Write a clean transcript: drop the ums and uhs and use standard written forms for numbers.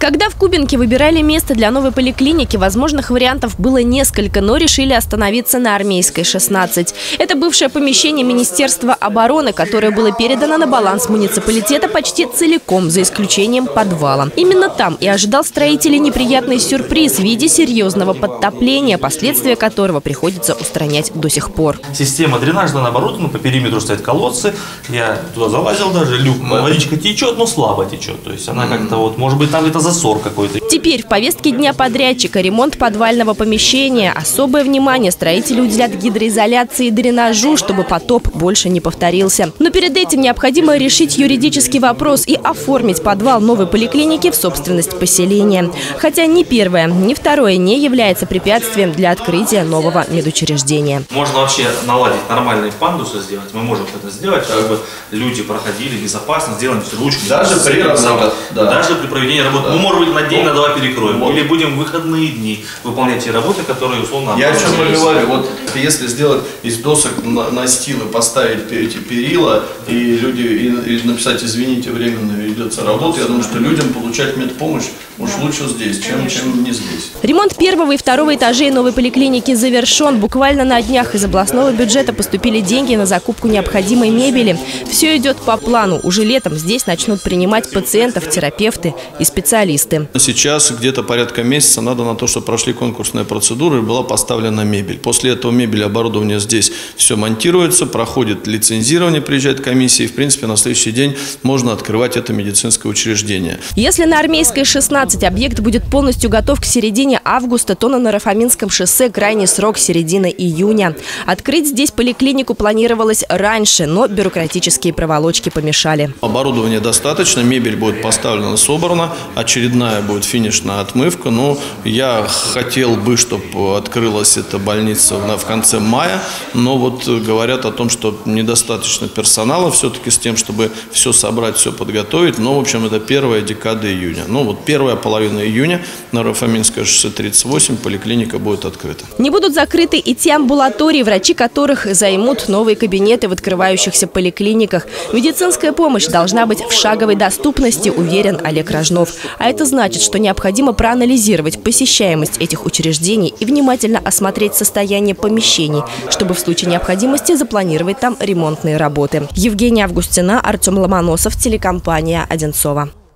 Когда в Кубинке выбирали место для новой поликлиники, возможных вариантов было несколько, но решили остановиться на Армейской, 16. Это бывшее помещение Министерства обороны, которое было передано на баланс муниципалитета почти целиком, за исключением подвала. Именно там и ожидал строителей неприятный сюрприз в виде серьезного подтопления, последствия которого приходится устранять до сих пор. Система дренажного оборудования, по периметру стоят колодцы. Я туда залазил даже, люк, водичка течет, но слабо течет. То есть она как-то вот, может быть, там где-то засор какой-то. Теперь в повестке дня подрядчика ремонт подвального помещения. Особое внимание строители уделят гидроизоляции и дренажу, чтобы потоп больше не повторился. Но перед этим необходимо решить юридический вопрос и оформить подвал новой поликлиники в собственность поселения. Хотя ни первое, ни второе не является препятствием для открытия нового медучреждения. Можно вообще наладить нормальные пандусы сделать. Мы можем это сделать, чтобы люди проходили безопасно, сделаем ручку. Даже при работе. Даже при проведении работы. Мы, может быть, на день, на два перекроем. Вот. Или будем в выходные дни выполнять те работы, которые условно... Я о чем говорю. Вот если сделать из досок настилы, поставить эти перила, и люди и написать: извините, временно ведется работа, я думаю, что людям получать медпомощь уж лучше здесь, чем не здесь. Ремонт первого и второго этажей новой поликлиники завершен. Буквально на днях из областного бюджета поступили деньги на закупку необходимой мебели. Все идет по плану. Уже летом здесь начнут принимать пациентов, терапевты и специалисты. Сейчас где-то порядка месяца надо на то, чтобы прошли конкурсные процедуры и была поставлена мебель. После этого мебель и оборудование здесь все монтируется, проходит лицензирование, приезжает комиссия, и в принципе на следующий день можно открывать это медицинское учреждение. Если на Армейской 16 объект будет полностью готов к середине августа, то на Нарафаминском шоссе крайний срок — середина июня. Открыть здесь поликлинику планировалось раньше, но бюрократические проволочки помешали. Оборудования достаточно, мебель будет поставлена, собрана, очередная будет финишная отмывка. Но я хотел бы, чтобы открылась эта больница в конце мая, но вот говорят о том, что недостаточно персонала все-таки с тем, чтобы все собрать, все подготовить. Но, в общем, это первая декада июня. Ну вот первая половина июня на Нарафаминское шоссе 38 поликлиника будет открыта. Не будут закрыты и те амбулатории, врачи которых займут новые кабинеты в открывающихся поликлиниках. Медицинская помощь должна быть в шаговой доступности, уверен Олег Рожнов. А это значит, что необходимо проанализировать посещаемость этих учреждений и внимательно осмотреть состояние помещений, чтобы в случае необходимости запланировать там ремонтные работы. Евгения Августина, Артем Ломоносов, телекомпания «Одинцово».